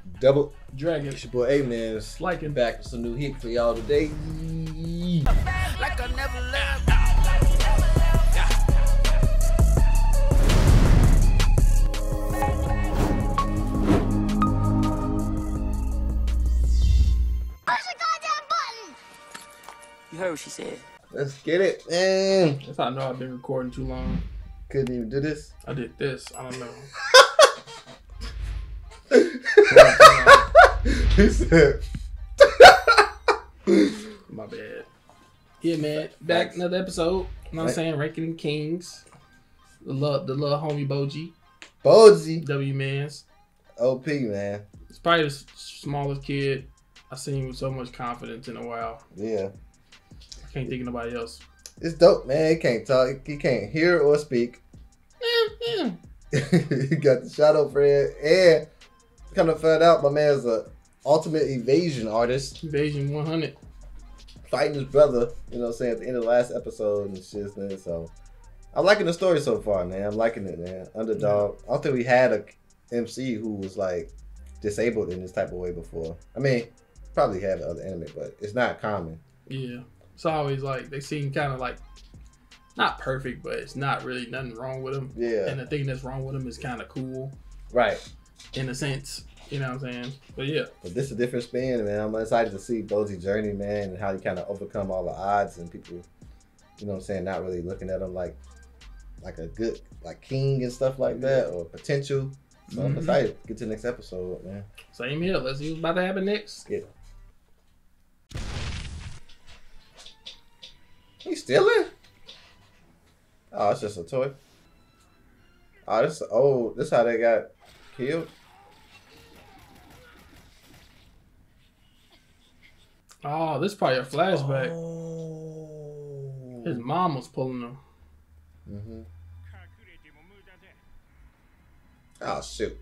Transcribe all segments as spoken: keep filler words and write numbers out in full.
Double Dragon. It's your boy AMENZ. Liking. Back with some new heat for y'all today. Like I never left. Push the goddamn button! You heard what she said. Let's get it, man. That's how I know I've been recording too long. Couldn't even do this. I did this. I don't know. He said, My bad. Yeah, man. Back another episode. You know what I'm saying? Ranking Kings. The little, the little homie BOJJI. BOJJI. W Mans. O P, man. It's probably the smallest kid I've seen with so much confidence in a while. Yeah. I can't think of nobody else. It's dope, man. He can't talk. He can't hear or speak. Yeah, yeah. He got the shadow friend. And kind of found out my man's a ultimate evasion artist. Evasion one hundred. Fighting his brother, you know what I'm saying, at the end of the last episode and shit, man. So I'm liking the story so far, man. I'm liking it, man. Underdog. I don't think we had a M C who was like disabled in this type of way before. I mean, probably had other anime, but it's not common. Yeah. It's always like they seem kind of like not perfect, but it's not really nothing wrong with them. Yeah. And the thing that's wrong with them is kind of cool. Right. In a sense. You know what I'm saying? But yeah. But this is a different spin, man. I'm excited to see BOJJI's journey, man, and how he kind of overcome all the odds and people, you know what I'm saying, not really looking at him like like a good, like king and stuff like that, or potential. So I'm Mm-hmm. excited to get to the next episode, man. Same here. Let's see what's about to happen next. Yeah. He's stealing? Oh, it's just a toy. Oh, this oh, this how they got killed. Oh, this is probably a flashback. Oh. His mom was pulling him. Mm-hmm. Oh shoot.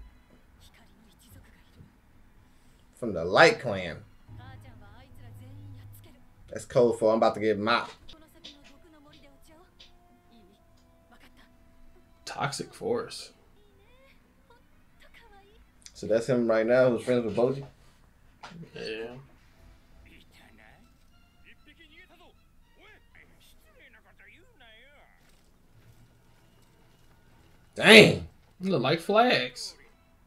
From the Light Clan. That's code for I'm about to get mopped. Toxic Force. So that's him right now who's friends with BOJJI? Yeah. Dang. They look like flags.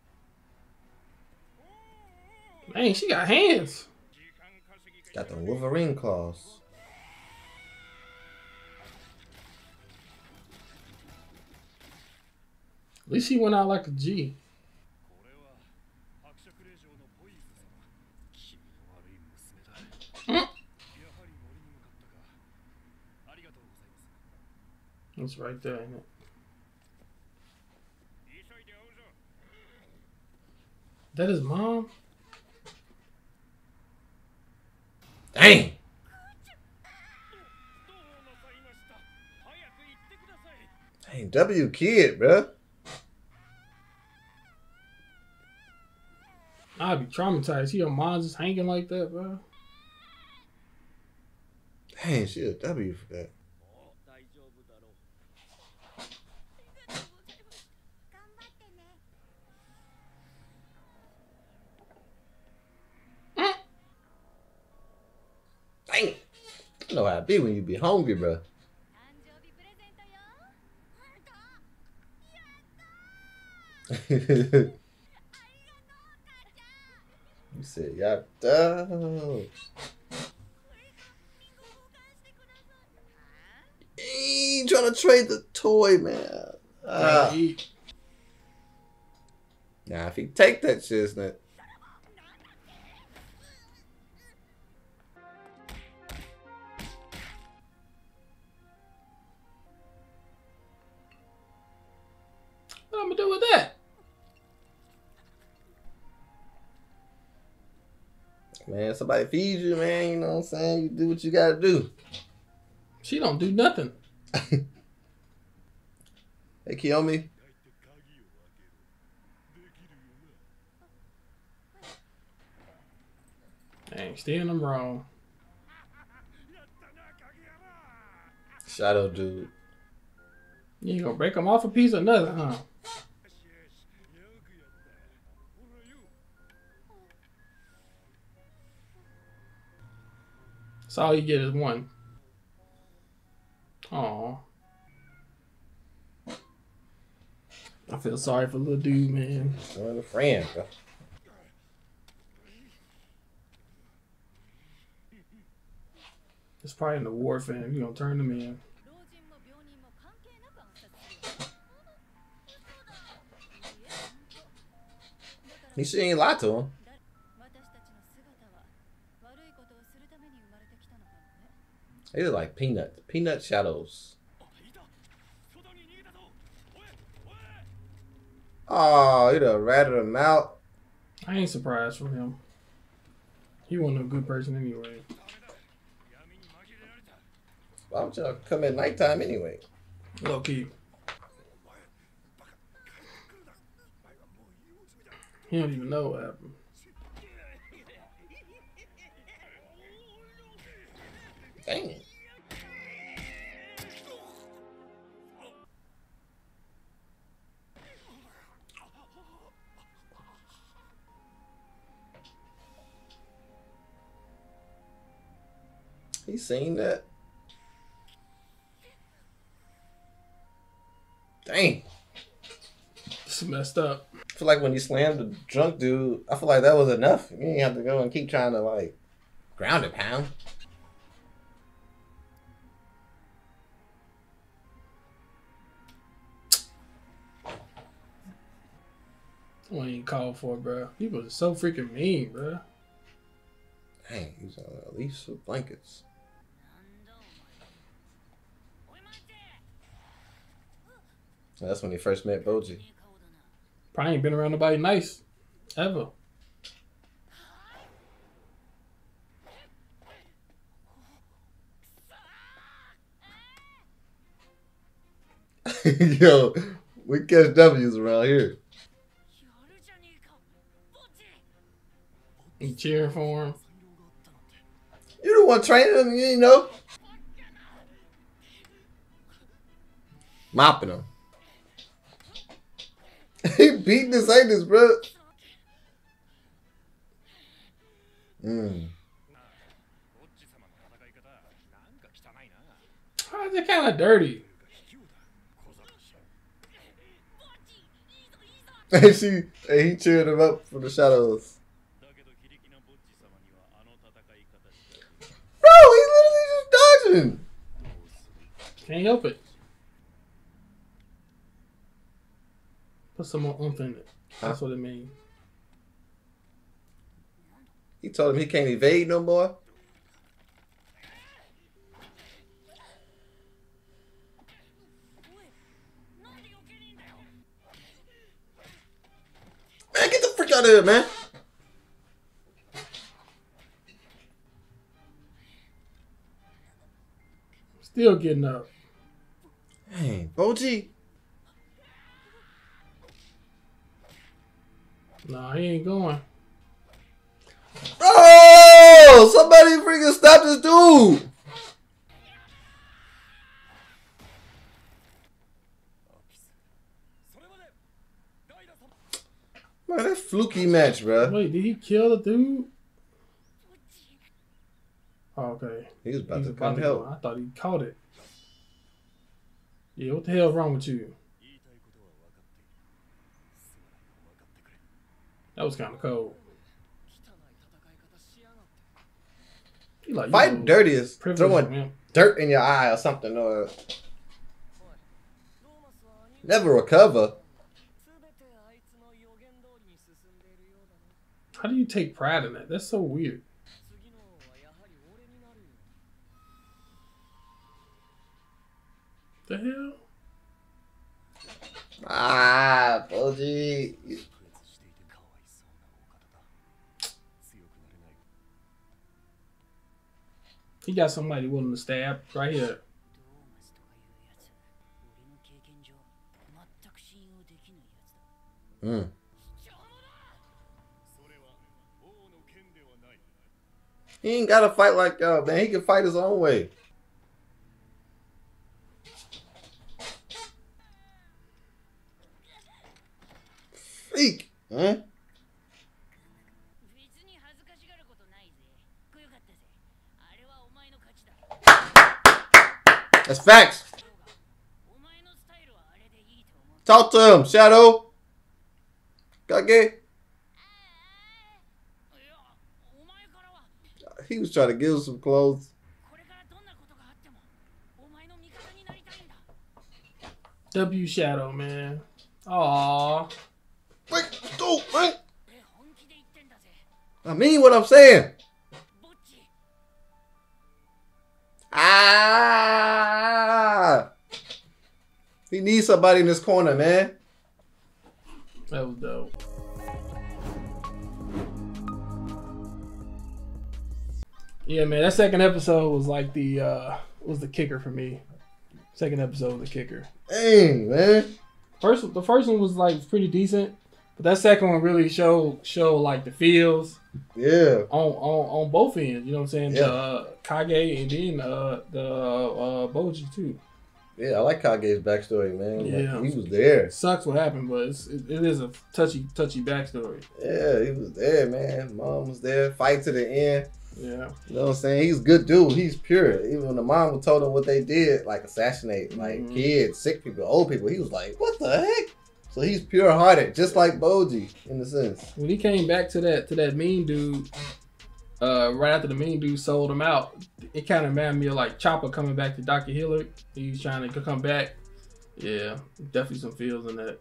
Dang, she got hands. Got the Wolverine claws. At least he went out like a G. Mm. That's right there, ain't it? That his mom? Dang. Dang, W kid, bruh. I'd be traumatized. See your mom just hanging like that, bro. Dang, she a W for that. Dang. I know how it be when you be hungry, bro. You said, yeah, duh. He trying to trade the toy, man. Ah. Nah, if he take that shit, it's not. What I'm gonna do with that? Man, somebody feeds you, man. You know what I'm saying? You do what you gotta do. She don't do nothing. Hey, Kiyomi. Dang, still I'm wrong. Shadow dude. You ain't gonna break them off a piece or nothing, huh? So all you get is one. Aw. I feel sorry for little dude, man. Well, a friend, bro. It's probably in the war fan. You gonna turn them in. He should ain't lie to him. They look like peanuts. Peanut shadows. Oh, he done ratted him out. I ain't surprised from him. He wasn't a good person anyway. Why would y'all come at nighttime anyway? Low key. He don't even know what happened. Dang. He seen that. Dang. This is messed up. I feel like when you slammed the drunk dude, I feel like that was enough. You didn't have to go and keep trying to like ground it, pound. I ain't even called for it, bro. People are so freaking mean, bro. Dang, he's on at least with blankets. That's when he first met BOJJI. Probably ain't been around nobody nice. Ever. Yo, we catch W's around here. He cheering for him. You the one training him, you ain't know. Mopping him. He beating his anus, bro. Mm. How is it kind of dirty? Hey, she, hey, he cheered him up from the shadows. Bro, he literally just dodging. Can't help it. Put some more oomph in it. That's what it means. He told him he can't evade no more. Man, get the freak out of here, man. Still getting up. Hey, BOJJI. Nah, he ain't going. Oh, somebody freaking stop this dude. Man, that fluky match, bro. Wait, did he kill the dude? Oh, okay. He was about He to was come about to help. go. I thought he caught it. Yeah, what the hell wrong with you? That was kind of cold. He like, Fighting dirty is privilege, throwing man. dirt in your eye or something, or never recover. How do you take pride in that? That's so weird. The hell? Ah, BOJJI. He got somebody willing to stab right here. Mm. He ain't gotta fight like y'all, man. He can fight his own way. Freak, huh? That's facts. Talk to him, Shadow. Kage. He was trying to give him some clothes. W Shadow, man. Aww. Wait, go, man. I mean what I'm saying. Ah. He needs somebody in this corner, man. That was dope. Yeah, man, that second episode was like the uh was the kicker for me. Second episode was the kicker. Dang, man. First, the first one was like pretty decent, but that second one really showed showed like the feels. Yeah. On on on both ends, you know what I'm saying? Yeah. The uh, Kage and then uh the uh BOJJI too. Yeah, I like Kage's backstory, man. Yeah. Like, he was there. It sucks what happened, but it's, it, it is a touchy touchy backstory. Yeah, he was there, man. Mom was there, fight to the end. Yeah. You know what I'm saying? He's a good dude. He's pure. Even when the mom told him what they did, like assassinate, like Mhm. kids, sick people, old people, he was like, what the heck? So he's pure hearted, just like BOJJI in a sense. When he came back to that to that mean dude, uh, right after the mean dude sold him out, it kind of reminded me of like Chopper coming back to Doctor Hillard. He was trying to come back. Yeah, definitely some feels in that.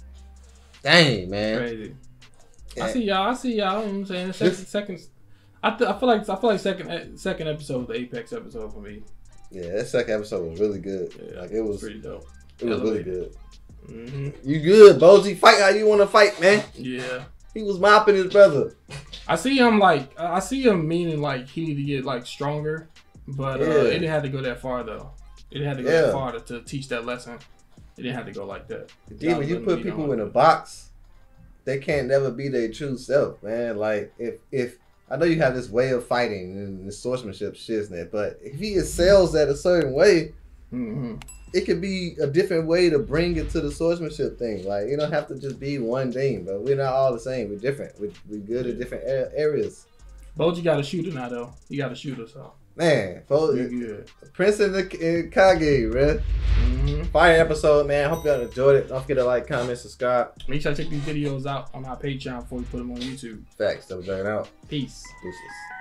Dang, man. Crazy. Yeah. I see y'all. I see y'all. You know what I'm saying? Second, second. I, th- I feel like I feel like second second episode was the Apex episode for me. Yeah, that second episode was really good. Yeah, like it was pretty dope. It was really Elevated. good. Mm-hmm. You good, BOJJI? Fight how you want to fight, man. Yeah. He was mopping his brother. I see him like I see him meaning like he need to get like stronger, but uh, Yeah. it didn't have to go that far though. It didn't have to go Yeah. that far to, to teach that lesson. It didn't have to go like that. Dude, when you put people in a box, they can't never be their true self, man. Like if if I know you have this way of fighting and this swordsmanship shiznit, but if he excels at a certain way, Mm-hmm. it could be a different way to bring it to the swordsmanship thing. Like you don't have to just be one thing, but we're not all the same. We're different. We're, we're good at different a- areas. BOJJI got a shooter now though. He got a shooter, so Man, folks, pretty good. Prince and the and Kage, man. Mm-hmm. Fire episode, man. Hope y'all enjoyed it. Don't forget to like, comment, subscribe. Make sure I check these videos out on our Patreon before we put them on YouTube. Facts. That was out. Peace. Deuces.